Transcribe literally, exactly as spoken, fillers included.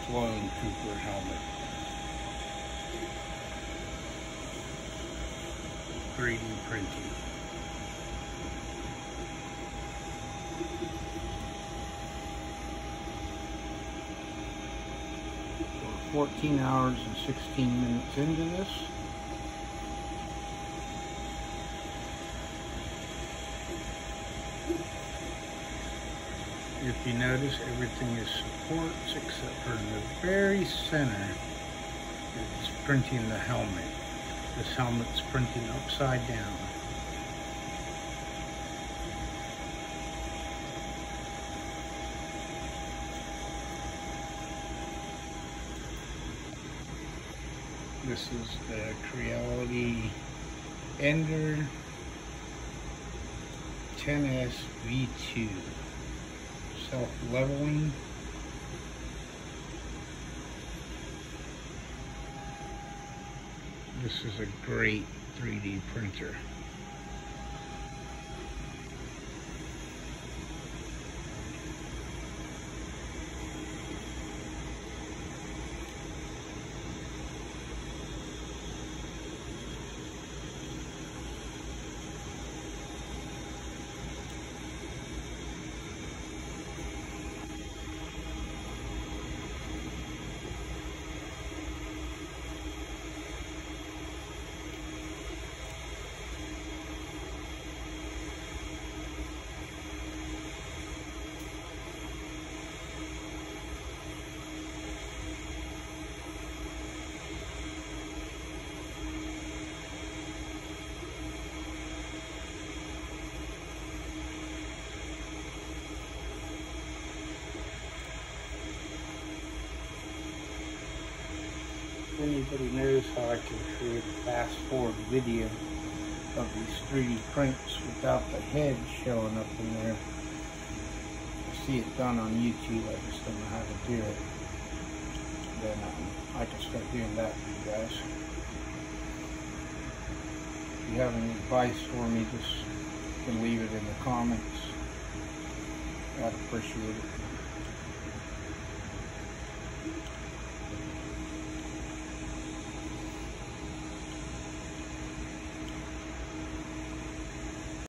Sloan Cooper helmet. three D printing. We're fourteen hours and sixteen minutes into this. If you notice, everything is supports except for the very center. It's printing the helmet. This helmet's printing upside down. This is the Creality Ender ten S V two. Self-leveling. This is a great three D printer. If anybody knows how I can create a fast forward video of these three D prints without the head showing up in there, I see it done on YouTube, I just don't know how to do it. Then um, I can start doing that for you guys. If you have any advice for me, just you can leave it in the comments. I'd appreciate it.